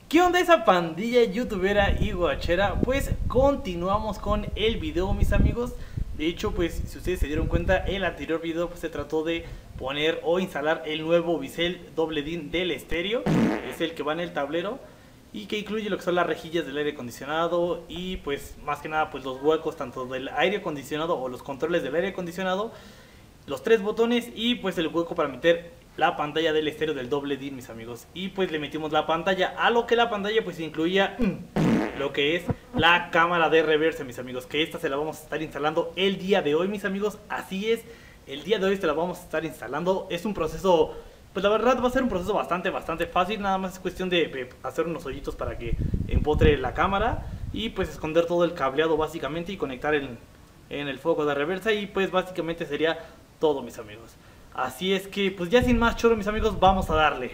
¿Qué onda esa pandilla youtubera y guachera? Pues continuamos con el video, mis amigos. De hecho, pues si ustedes se dieron cuenta, el anterior video pues se trató de poner o instalar el nuevo bisel doble DIN del estéreo. Es el que va en el tablero y que incluye lo que son las rejillas del aire acondicionado y pues más que nada pues los huecos tanto del aire acondicionado o los controles del aire acondicionado, los tres botones y pues el hueco para meter la pantalla del estéreo del doble DIN, mis amigos. Y pues le metimos la pantalla, a lo que la pantalla pues incluía lo que es la cámara de reversa, mis amigos, que esta se la vamos a estar instalando el día de hoy, mis amigos. Así es, el día de hoy se la vamos a estar instalando. Es un proceso, pues la verdad va a ser un proceso bastante fácil. Nada más es cuestión de hacer unos hoyitos para que empotre la cámara y pues esconder todo el cableado básicamente y conectar en el foco de reversa, y pues básicamente sería todo, mis amigos. Así es que pues ya sin más choro, mis amigos, vamos a darle.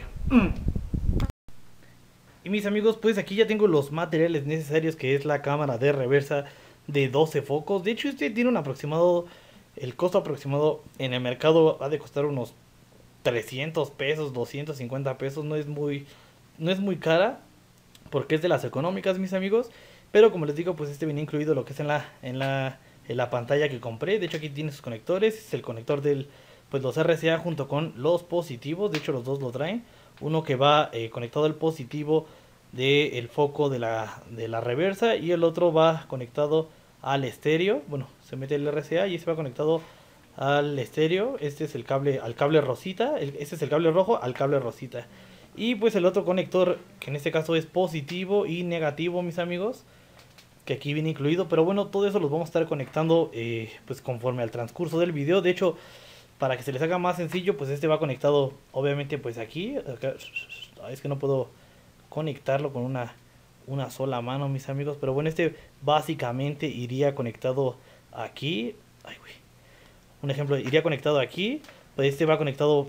Y mis amigos, pues aquí ya tengo los materiales necesarios, que es la cámara de reversa de 12 focos. De hecho este tiene un aproximado, el costo aproximado en el mercado ha de costar unos 300 pesos, 250 pesos. No es muy cara, porque es de las económicas, mis amigos. Pero como les digo, pues este viene incluido lo que es en la pantalla que compré. De hecho aquí tiene sus conectores, es el conector del pues los RCA junto con los positivos. De hecho los dos lo traen, uno que va conectado al positivo del foco de la reversa y el otro va conectado al estéreo. Bueno, se mete el RCA y se va conectado al estéreo. Este es el cable al cable rosita, este es el cable rojo al cable rosita. Y pues el otro conector, que en este caso es positivo y negativo, mis amigos, que aquí viene incluido. Pero bueno, todo eso los vamos a estar conectando pues conforme al transcurso del video. De hecho, para que se les haga más sencillo, pues este va conectado obviamente pues aquí. Acá, es que no puedo conectarlo con una sola mano, mis amigos. Pero bueno, este básicamente iría conectado aquí. Ay, güey. Un ejemplo, iría conectado aquí. Pues este va conectado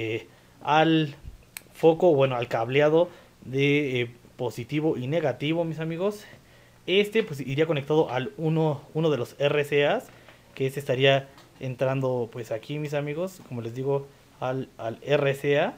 al foco, bueno, al cableado de positivo y negativo, mis amigos. Este pues iría conectado al uno de los RCAs, que este estaría entrando pues aquí, mis amigos, como les digo, al RCA.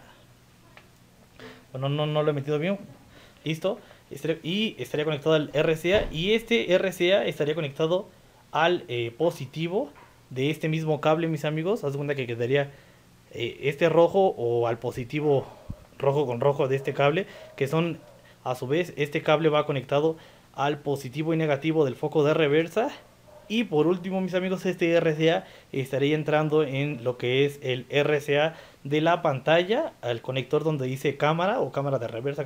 Bueno, no lo he metido bien. Listo. Y estaría conectado al RCA, y este RCA estaría conectado al positivo de este mismo cable, mis amigos. Haz de cuenta que quedaría este rojo, o al positivo rojo con rojo de este cable, que son a su vez, este cable va conectado al positivo y negativo del foco de reversa. Y por último, mis amigos, este RCA estaría entrando en lo que es el RCA de la pantalla, al conector donde dice cámara o cámara de reversa.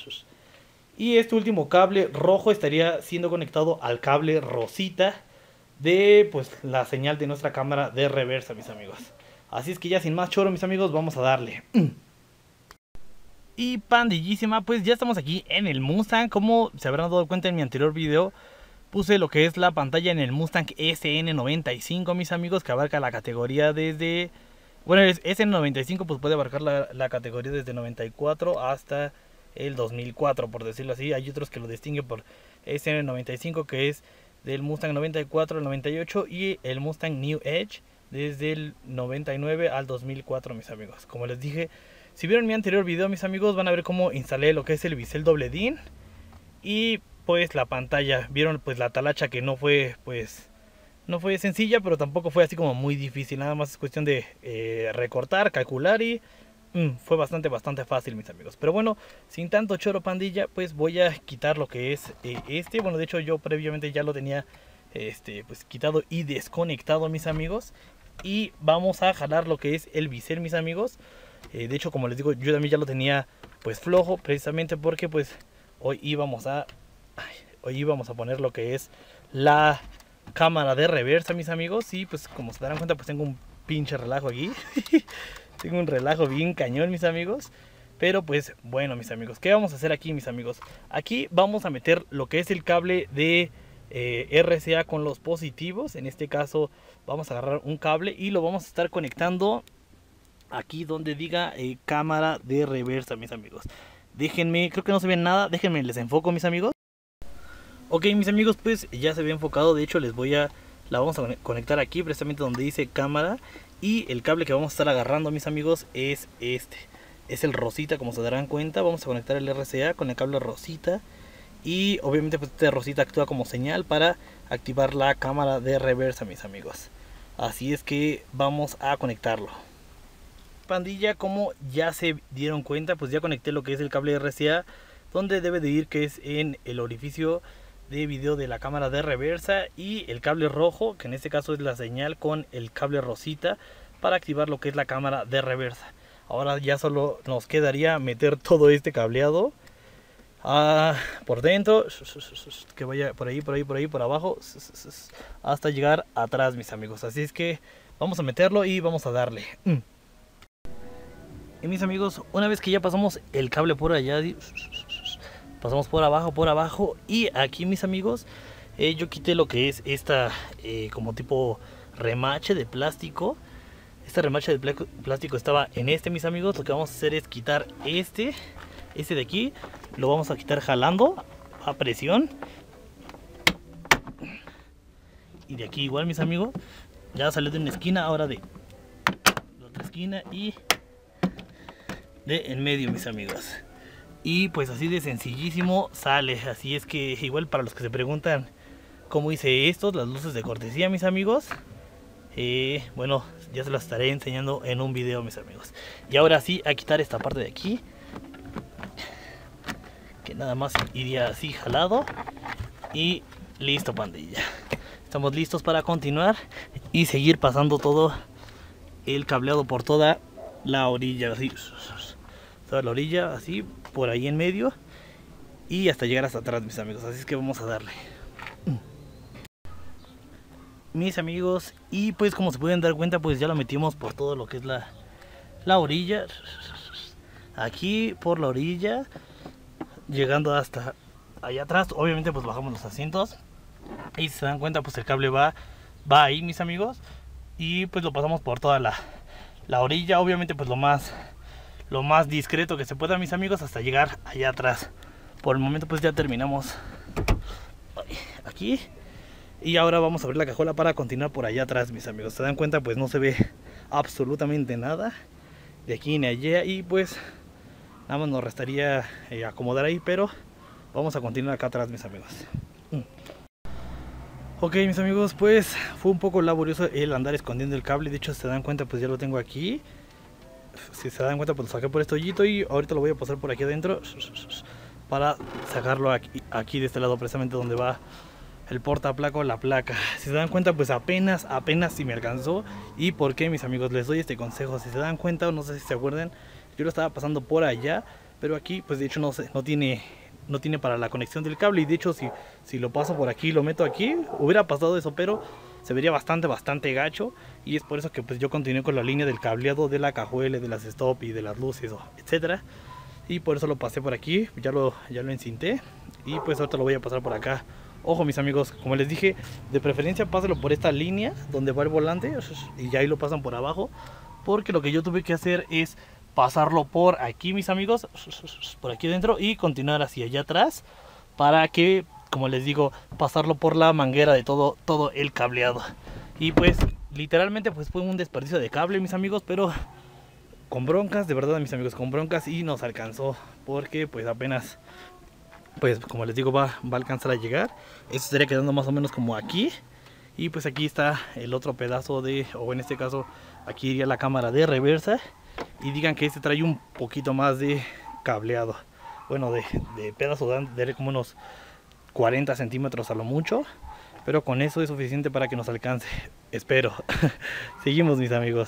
Y este último cable rojo estaría siendo conectado al cable rosita de pues la señal de nuestra cámara de reversa, mis amigos. Así es que ya sin más choro, mis amigos, vamos a darle. Y pandillísima, pues ya estamos aquí en el Mustang. Como se habrán dado cuenta en mi anterior video, puse lo que es la pantalla en el Mustang SN95, mis amigos, que abarca la categoría desde... Bueno, el SN95 pues puede abarcar la categoría desde 94 hasta el 2004, por decirlo así. Hay otros que lo distinguen por SN95, que es del Mustang 94 al 98, y el Mustang New Edge desde el 99 al 2004, mis amigos. Como les dije, si vieron mi anterior video, mis amigos, van a ver cómo instalé lo que es el bisel doble DIN y pues la pantalla. Vieron pues la talacha, que no fue sencilla, pero tampoco fue así como muy difícil. Nada más es cuestión de recortar, calcular, y fue bastante fácil, mis amigos. Pero bueno, sin tanto choro, pandilla, pues voy a quitar lo que es bueno, de hecho yo previamente ya lo tenía pues quitado y desconectado, mis amigos. Y vamos a jalar lo que es el bisel, mis amigos. De hecho, como les digo, yo también ya lo tenía pues flojo, precisamente porque pues hoy íbamos a poner lo que es la cámara de reversa, mis amigos. Y pues como se darán cuenta, pues tengo un pinche relajo aquí. Tengo un relajo bien cañón, mis amigos. Pero pues bueno, mis amigos, ¿qué vamos a hacer aquí, mis amigos? Aquí vamos a meter lo que es el cable de RCA con los positivos. En este caso vamos a agarrar un cable y lo vamos a estar conectando aquí donde diga cámara de reversa, mis amigos. Déjenme, creo que no se ve nada, déjenme les enfoco, mis amigos. Ok, mis amigos, pues ya se ve enfocado. De hecho la vamos a conectar aquí precisamente donde dice cámara. Y el cable que vamos a estar agarrando, mis amigos, es este. es el rosita, como se darán cuenta. Vamos a conectar el RCA con el cable rosita. Y obviamente pues este rosita actúa como señal para activar la cámara de reversa, mis amigos. Así es que vamos a conectarlo. Pandilla, como ya se dieron cuenta, pues ya conecté lo que es el cable RCA donde debe de ir, que es en el orificio de video de la cámara de reversa, y el cable rojo, que en este caso es la señal, con el cable rosita para activar lo que es la cámara de reversa. Ahora ya solo nos quedaría meter todo este cableado por dentro, que vaya por ahí, por abajo, hasta llegar atrás, mis amigos. Así es que vamos a meterlo y vamos a darle. Y mis amigos, una vez que ya pasamos el cable por allá, pasamos por abajo, y aquí, mis amigos, yo quité lo que es esta como tipo remache de plástico. Este remache de plástico estaba en mis amigos. Lo que vamos a hacer es quitar este de aquí. Lo vamos a quitar jalando a presión. Y de aquí igual, mis amigos. Ya salió de una esquina, ahora de la otra esquina y de en medio, mis amigos. Y pues así de sencillísimo sale. Así es que igual, para los que se preguntan cómo hice esto, las luces de cortesía, mis amigos, bueno, ya se las estaré enseñando en un video, mis amigos. Y ahora sí, a quitar esta parte de aquí, que nada más iría así jalado. Y listo, pandilla. Estamos listos para continuar y seguir pasando todo el cableado por toda la orilla, así, toda la orilla, así, por ahí en medio, y hasta llegar hasta atrás, mis amigos. Así es que vamos a darle, mis amigos. Y pues como se pueden dar cuenta, pues ya lo metimos por todo lo que es la orilla, aquí por la orilla, llegando hasta allá atrás. Obviamente pues bajamos los asientos y si se dan cuenta, pues el cable va ahí, mis amigos, y pues lo pasamos por toda la orilla. Obviamente pues lo más discreto que se pueda, mis amigos, hasta llegar allá atrás. Por el momento pues ya terminamos aquí, y ahora vamos a abrir la cajuela para continuar por allá atrás, mis amigos. Se dan cuenta, pues no se ve absolutamente nada de aquí ni allá, y pues nada más nos restaría acomodar ahí, pero vamos a continuar acá atrás, mis amigos. Ok, mis amigos, pues fue un poco laborioso el andar escondiendo el cable. De hecho, si se dan cuenta, pues ya lo tengo aquí. Si se dan cuenta, pues lo saqué por este hoyito, y ahorita lo voy a pasar por aquí adentro para sacarlo aquí de este lado, precisamente donde va el portaplaca o la placa. Si se dan cuenta, pues apenas si me alcanzó. ¿Y por qué, mis amigos? Les doy este consejo. Si se dan cuenta, o no sé si se acuerdan, yo lo estaba pasando por allá, pero aquí pues de hecho no tiene para la conexión del cable. Y de hecho si lo paso por aquí, lo meto aquí, hubiera pasado eso, pero se vería bastante gacho. Y es por eso que pues yo continué con la línea del cableado de la cajuela, de las stop y de las luces, etcétera. Y por eso lo pasé por aquí, ya lo encinté, y pues ahorita lo voy a pasar por acá. Ojo, mis amigos, como les dije, de preferencia pásalo por esta línea donde va el volante, y ya ahí lo pasan por abajo, porque lo que yo tuve que hacer es pasarlo por aquí, mis amigos, por aquí dentro, y continuar hacia allá atrás, para que, como les digo, pasarlo por la manguera de todo el cableado. Y pues literalmente pues fue un desperdicio de cable, mis amigos, pero con broncas, de verdad, mis amigos, con broncas, y nos alcanzó, porque pues apenas, pues como les digo, va a alcanzar a llegar. Esto estaría quedando más o menos como aquí, y pues aquí está el otro pedazo o en este caso aquí iría la cámara de reversa. Y digan que este trae un poquito más de cableado, bueno, de pedazo de como unos 40 centímetros a lo mucho, pero con eso es suficiente para que nos alcance, espero. Seguimos, mis amigos.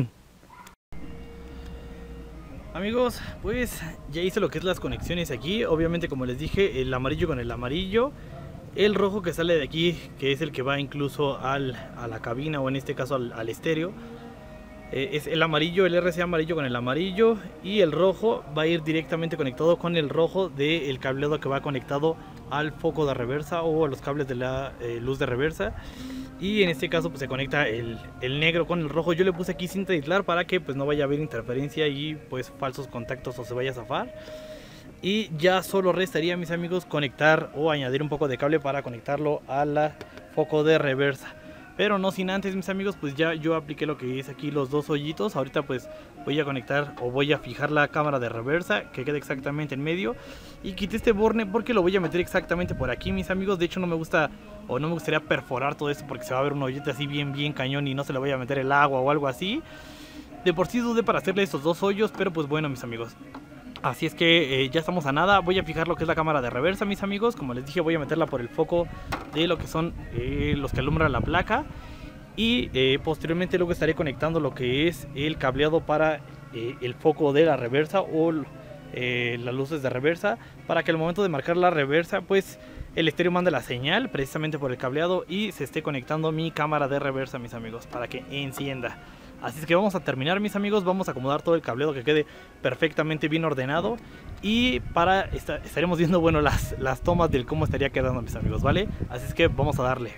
Amigos, pues ya hice lo que es las conexiones aquí. Obviamente, como les dije, el amarillo con el amarillo, el rojo que sale de aquí, que es el que va incluso a la cabina, o en este caso al estéreo, es el amarillo, el RCA amarillo con el amarillo, y el rojo va a ir directamente conectado con el rojo del cableado que va conectado al foco de reversa o a los cables de la luz de reversa. Y en este caso pues se conecta el negro con el rojo. Yo le puse aquí cinta de aislar para que pues no vaya a haber interferencia y pues falsos contactos o se vaya a zafar. Y ya solo restaría, mis amigos, conectar o añadir un poco de cable para conectarlo a la foco de reversa. Pero no sin antes, mis amigos, pues ya yo apliqué lo que es aquí los dos hoyitos. Ahorita pues voy a conectar o voy a fijar la cámara de reversa que quede exactamente en medio. Y quité este borne porque lo voy a meter exactamente por aquí, mis amigos. De hecho no me gusta o no me gustaría perforar todo esto porque se va a ver un hoyito así bien cañón y no se le vaya a meter el agua o algo así. De por sí dudé para hacerle estos dos hoyos, pero pues bueno, mis amigos. Así es que ya estamos a nada. Voy a fijar lo que es la cámara de reversa, mis amigos. Como les dije, voy a meterla por el foco de lo que son los que alumbran la placa. Y posteriormente luego estaré conectando lo que es el cableado para el foco de la reversa o las luces de reversa, para que al momento de marcar la reversa pues el estéreo mande la señal precisamente por el cableado y se esté conectando mi cámara de reversa, mis amigos, para que encienda. Así es que vamos a terminar, mis amigos. Vamos a acomodar todo el cableado que quede perfectamente bien ordenado. Y estaremos viendo, bueno, las tomas del cómo estaría quedando, mis amigos, ¿vale? Así es que vamos a darle.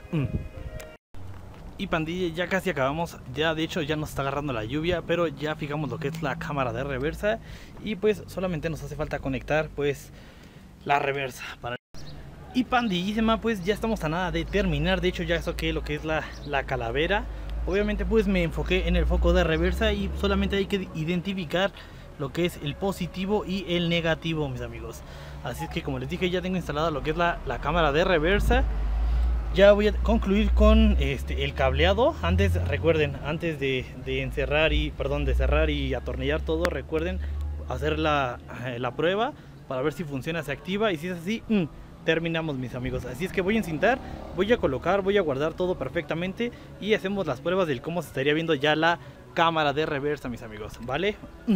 Y pandilla, ya casi acabamos. Ya de hecho ya nos está agarrando la lluvia, pero ya fijamos lo que es la cámara de reversa. Y pues solamente nos hace falta conectar pues la reversa para... Y pandillísima, pues ya estamos a nada de terminar. De hecho ya saqué lo que es la calavera. Obviamente pues me enfoqué en el foco de reversa y solamente hay que identificar lo que es el positivo y el negativo, mis amigos. Así es que como les dije, ya tengo instalada lo que es la cámara de reversa. Ya voy a concluir con el cableado. Recuerden, antes de cerrar y atornillar todo, recuerden hacer la prueba para ver si funciona, se activa, y si es así, terminamos, mis amigos. Así es que voy a encintar, voy a colocar, voy a guardar todo perfectamente y hacemos las pruebas del cómo se estaría viendo ya la cámara de reversa, mis amigos, ¿vale?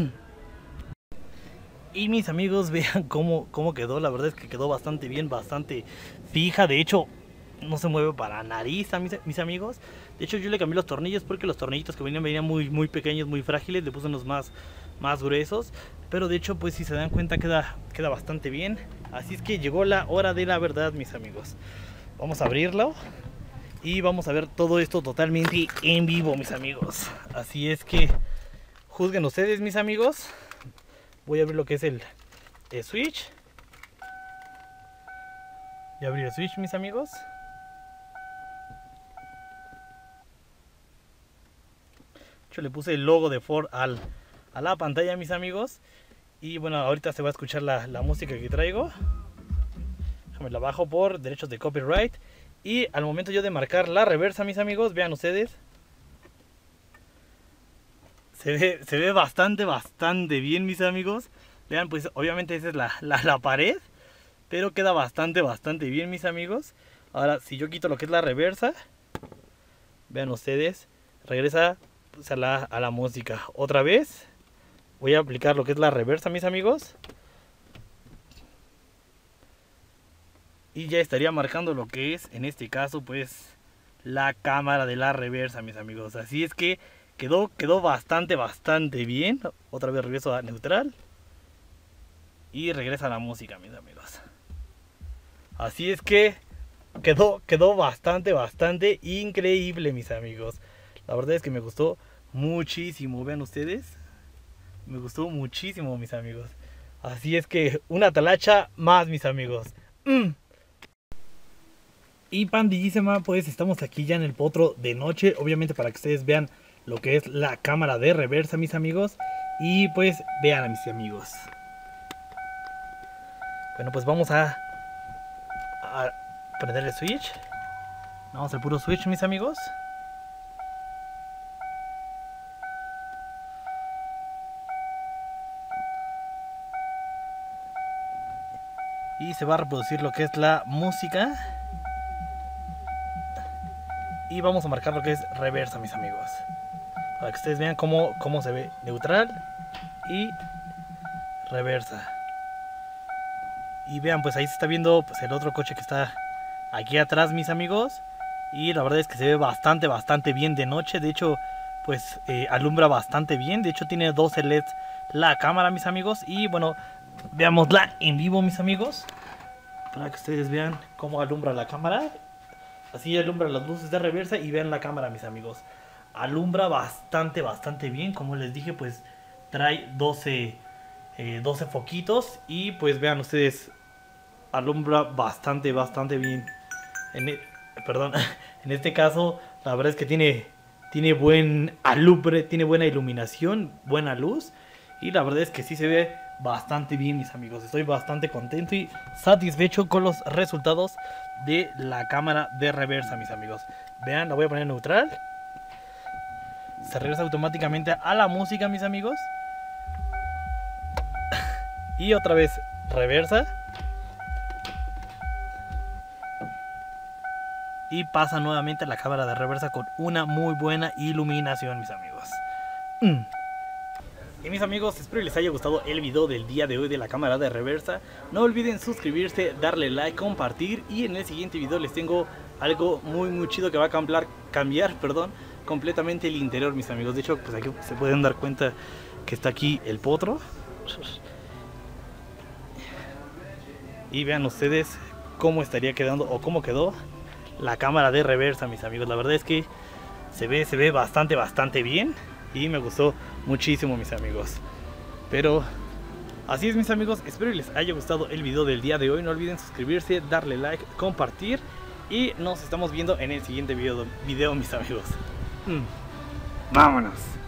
Y mis amigos, vean cómo quedó. La verdad es que quedó bastante bien, bastante fija. De hecho no se mueve para nariz, mis amigos. De hecho yo le cambié los tornillos porque los tornillitos que venían muy pequeños, muy frágiles. Le puse unos más gruesos, pero de hecho pues si se dan cuenta queda bastante bien. Así es que llegó la hora de la verdad, mis amigos. Vamos a abrirlo y vamos a ver todo esto totalmente en vivo, mis amigos. Así es que juzguen ustedes, mis amigos. Voy a abrir lo que es el switch. Ya abrí el switch, mis amigos. Yo le puse el logo de Ford a la pantalla, mis amigos. Y bueno, ahorita se va a escuchar la música que traigo. Déjame la bajo por derechos de copyright. Y al momento yo de marcar la reversa, mis amigos, vean ustedes, se ve bastante bien, mis amigos. Vean, pues obviamente esa es la pared, pero queda bastante bien, mis amigos. Ahora si yo quito lo que es la reversa, vean ustedes, regresa pues, a la música. Otra vez voy a aplicar lo que es la reversa, mis amigos, y ya estaría marcando lo que es, en este caso, pues la cámara de la reversa, mis amigos. Así es que quedó bastante bien. Otra vez regreso a neutral y regresa a la música, mis amigos. Así es que quedó bastante increíble, mis amigos. La verdad es que me gustó muchísimo. Vean ustedes, me gustó muchísimo, mis amigos. Así es que una talacha más, mis amigos. Y pandillísima, pues estamos aquí ya en el potro de noche. Obviamente para que ustedes vean lo que es la cámara de reversa, mis amigos. Y pues vean a mis amigos. Bueno, pues vamos a prender el switch. Vamos al puro switch, mis amigos. Y se va a reproducir lo que es la música. Y vamos a marcar lo que es reversa, mis amigos, para que ustedes vean cómo se ve neutral y reversa. Y vean, pues ahí se está viendo pues el otro coche que está aquí atrás, mis amigos. Y la verdad es que se ve bastante bien de noche. De hecho pues alumbra bastante bien. De hecho tiene 12 LEDs la cámara, mis amigos. Y bueno, veámosla en vivo, mis amigos, para que ustedes vean cómo alumbra la cámara. Así alumbra las luces de reversa y vean la cámara, mis amigos. Alumbra bastante bien. Como les dije, pues trae 12 foquitos. Y pues vean ustedes, alumbra bastante bien. Perdón, en este caso La verdad es que tiene buen alumbre, tiene buena iluminación, buena luz. Y la verdad es que sí se ve bastante bien, mis amigos. Estoy bastante contento y satisfecho con los resultados de la cámara de reversa, mis amigos. Vean, la voy a poner neutral. Se regresa automáticamente a la música, mis amigos. Y otra vez reversa. Y pasa nuevamente a la cámara de reversa con una muy buena iluminación, mis amigos. Y mis amigos, espero les haya gustado el video del día de hoy de la cámara de reversa. No olviden suscribirse, darle like, compartir. Y en el siguiente video les tengo algo muy chido que va a cambiar completamente el interior, mis amigos. De hecho, pues aquí se pueden dar cuenta que está aquí el potro. Y vean ustedes cómo estaría quedando o cómo quedó la cámara de reversa, mis amigos. La verdad es que se ve bastante bien y me gustó muchísimo, mis amigos. Pero así es, mis amigos, espero les haya gustado el video del día de hoy. No olviden suscribirse, darle like, compartir y nos estamos viendo en el siguiente video, mis amigos. ¡Vámonos!